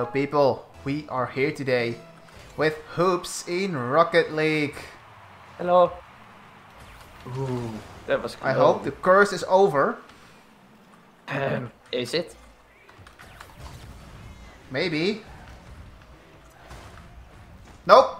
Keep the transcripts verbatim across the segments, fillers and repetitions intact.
people, we are here today with Hoops in Rocket League. Hello. Ooh, that was close. I hope the curse is over. Um, is it? Maybe. Nope.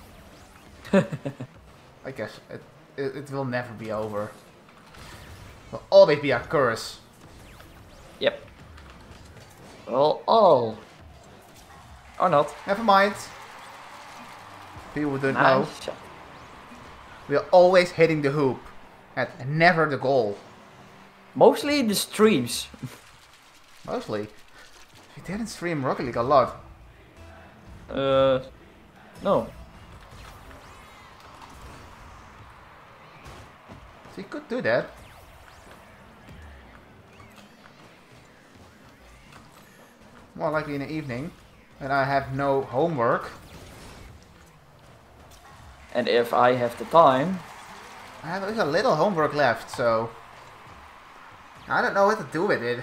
I guess it, it, it will never be over. It will always be a curse. Yep. Well, all. Or not. Never mind. People don't Nice. know. We are always hitting the hoop. And never the goal. Mostly the streams. Mostly. We didn't stream Rocket League a lot. Uh, no. So you could do that. More likely in the evening. And I have no homework. And if I have the time. I have only a little homework left, so I don't know what to do with it.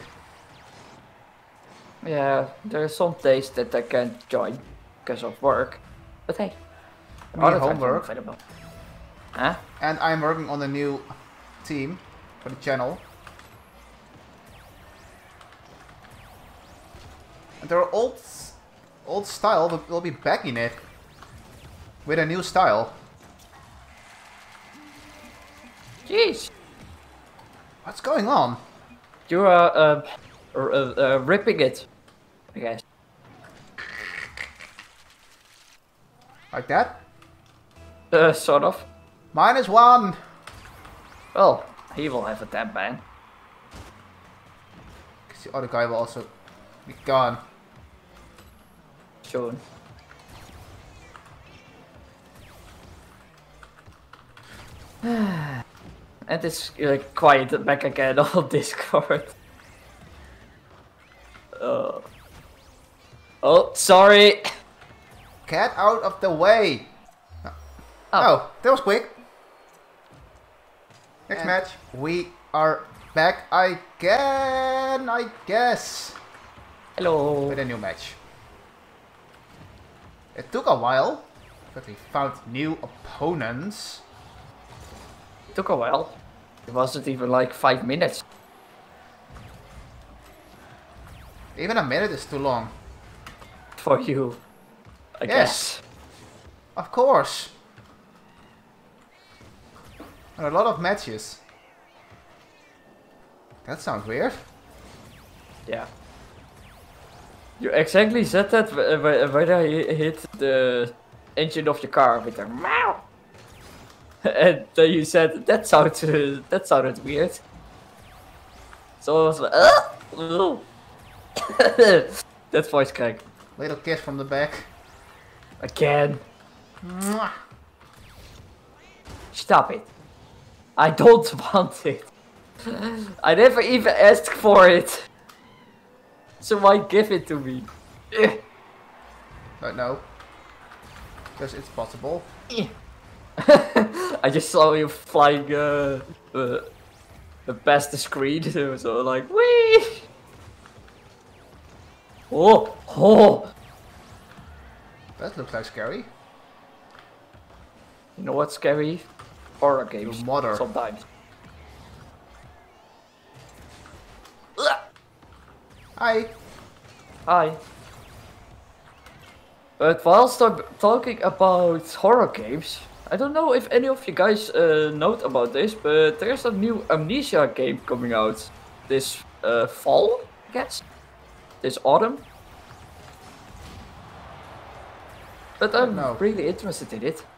Yeah, there are some days that I can't join because of work. But hey, Me other times I'm homework. available. Huh? And I'm working on a new team for the channel. And their old old style will, will be back in it with a new style. Jeez. What's going on? You are uh, uh, uh, ripping it, I guess. Like that? Uh, sort of. Minus one! Well, he will have a tap ban. Because the other guy will also be gone. Soon. And it's uh, quiet back again on Discord. Uh. Oh, sorry. Get out of the way! Oh, Oh. that was quick. Next And- match. We are back again, I guess. Hello. With a new match. It took a while, but we found new opponents. Took a while. It wasn't even like five minutes. Even a minute is too long. For you, I Yes. guess. Of course. And a lot of matches. That sounds weird. Yeah. You exactly said that wh- wh- when I hit the engine of your car with a meow. And then you said that sounded that sounded weird. So I was like, uh, that voice crack Little kiss from the back. again. Mwah. Stop it! I don't want it. I never even asked for it. So why give it to me? Eh. Don't know. Because it's possible. I just saw you flying uh, uh, past the screen, so like, wee! Oh, oh! That looks like scary. You know what's scary? Horror games. Your mother. Sometimes. Hi. Hi. But whilst I'm talking about horror games, I don't know if any of you guys uh, know about this, but there's a new Amnesia game coming out this uh, fall, I guess? This autumn? But I'm No. really interested in it.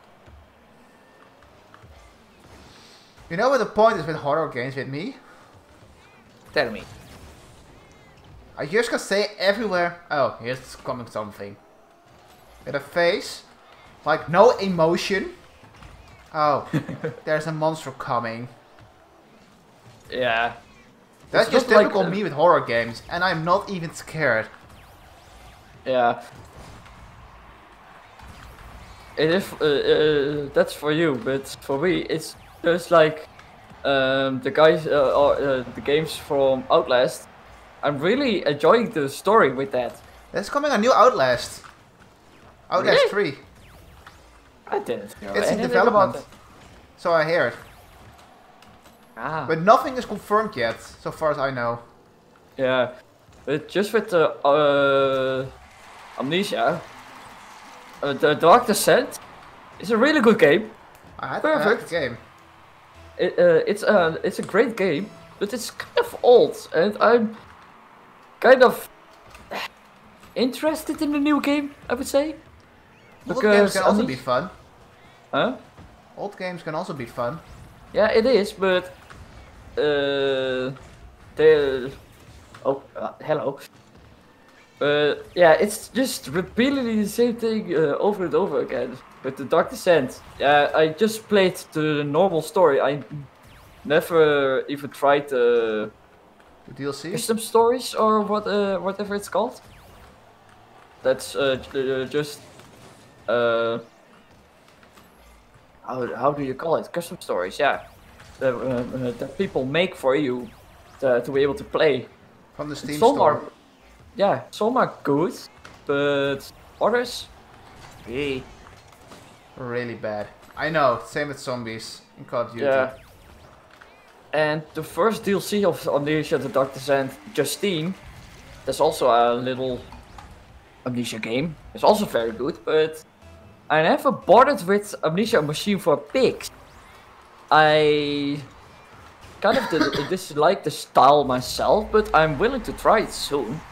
You know what the point is with horror games with me? Tell me. I just can say everywhere, oh, here's coming something. With a face, like no emotion. Oh, there's a monster coming. Yeah. That's It's just not like, typical uh, me with horror games, and I'm not even scared. Yeah. It is, uh, uh, that's for you, but for me, it's just like um, the guys, uh, or, uh, the games from Outlast. I'm really enjoying the story with that. There's coming a new Outlast. Outlast Really? three. I didn't know It's in anything about development. it. So I hear it. Ah. But nothing is confirmed yet, so far as I know. Yeah. But just with the uh, Amnesia, uh, the Dark Descent is a really good game. I had, I had Perfect. the game. It, uh, it's a it's a great game, but it's kind of old, and I'm kind of interested in the new game. I would say. Old games can also Amnesia- be fun. Huh? Old games can also be fun. Yeah, it is, but uh, the oh uh, hello. Uh, yeah, it's just repeatedly the same thing uh, over and over again. With the Dark Descent, yeah, I just played the normal story. I never even tried the The D L C? custom stories or what, uh, whatever it's called. That's uh, j- uh, just uh, how how do you call it? Custom stories, yeah. That, uh, uh, that people make for you to, to be able to play. From the Steam some store. are, yeah, some are good, but others, really, Really bad. I know, same with zombies in Call of Duty. yeah. And the first D L C of Amnesia: The Dark Descent, Justine, there's also a little Amnesia game. It's also very good, but I never bothered with Amnesia: Machine for Pigs. I kind of did- dislike the style myself, but I'm willing to try it soon.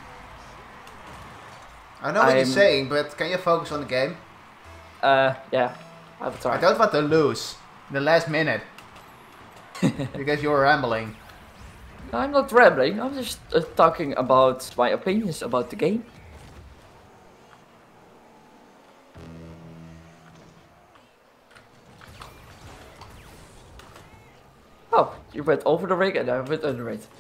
I know what you're I'm- saying, but can you focus on the game? Uh, yeah, I have a try. I don't want to lose in the last minute. Because you're rambling. I'm not rambling, I'm just uh, talking about my opinions about the game. Oh, you went over the ring and I went under it.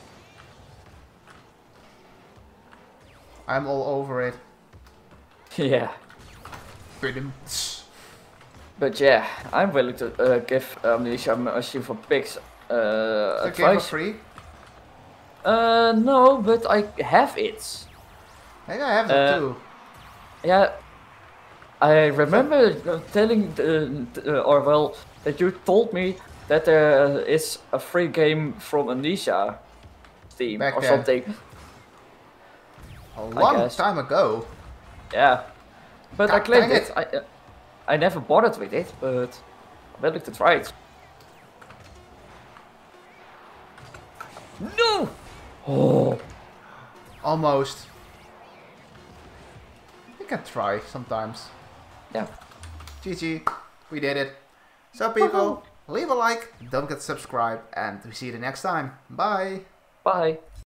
I'm all over it. Yeah, Bidum. but yeah, I'm willing to uh, give Amnesia: Machine for Pigs uh, Is the game for advice. free? Uh, no, but I have it. Maybe I have it Uh, too. Yeah, I remember uh, telling, the, the- or well, that you told me that there is a free game from Amnesia Steam Back or then. something. A long guess. time ago. Yeah, but I God claimed dang it. I uh, I never bothered with it, but I'm willing to try it. No! Oh, Almost. You can try sometimes. yeah. G G. We did it. So people, leave a like, don't forget to subscribe, and we see you the next time. Bye. Bye.